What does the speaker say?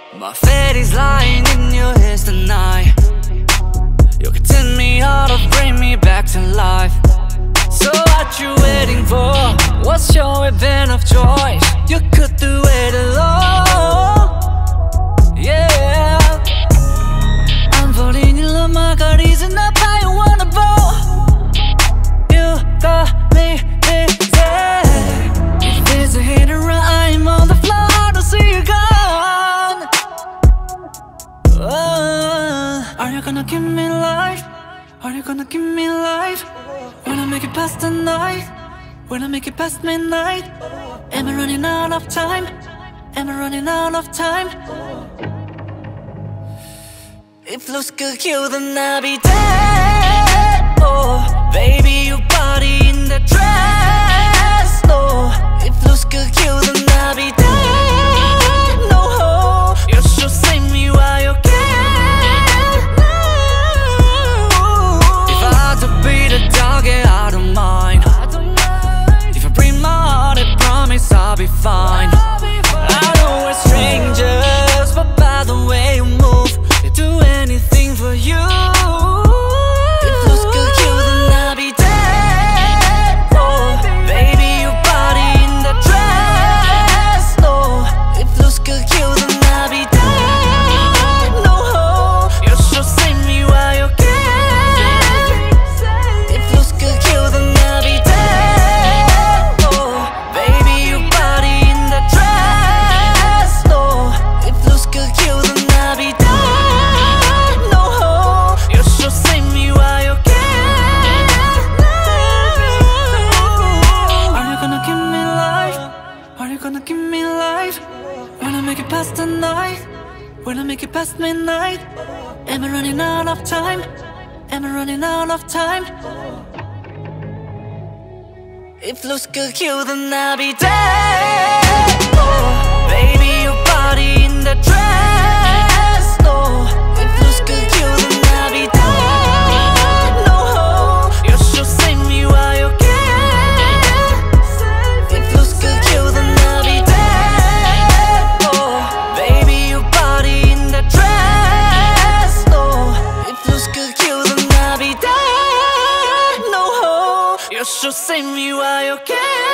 My fate is lying in your hands tonight. You can turn me out or bring me back to life. So what you waiting for? What's your weapon of choice? You could do it alone. Yeah, I'm falling in love, my God isn't up how you wanna go. You got me busy. If there's a hit and run, I'm on the floor, I don't see you gone. Are you gonna give me life? Are you gonna give me life? When I make it past the night, when I make it past midnight, am I running out of time? Am I running out of time? If looks could kill, then I'll be dead. Oh, baby, your body in the dress. Oh, if looks could kill, then I'll be dead. No, you should save me while you can. If I had to be the dog, yeah, I don't mind. If I bring my heart, I promise I'll be fine. I know we're strangers, but by the way you move, you do anything for you. If looks could kill, then I'll be dead. Oh, baby, your body in the dress. Oh, if looks could kill, then I'll be dead. No, you should save me while you can. If looks could kill, then I'll be dead. Oh, baby, your body in the dress. Oh, if looks could kill, then I'll be dead. Give me life when I make it past the night, when I make it past midnight. Am I running out of time? Am I running out of time? If looks could kill, then I'll be dead. Oh, baby, your body in the dress. Oh, if looks could kill, then I'll be dead. No, you should save me while you can. If looks could kill, then I'll be dead. Oh, baby, your body in the dress. Oh, if looks could kill, then I'll be dead. No, you should save me while you can.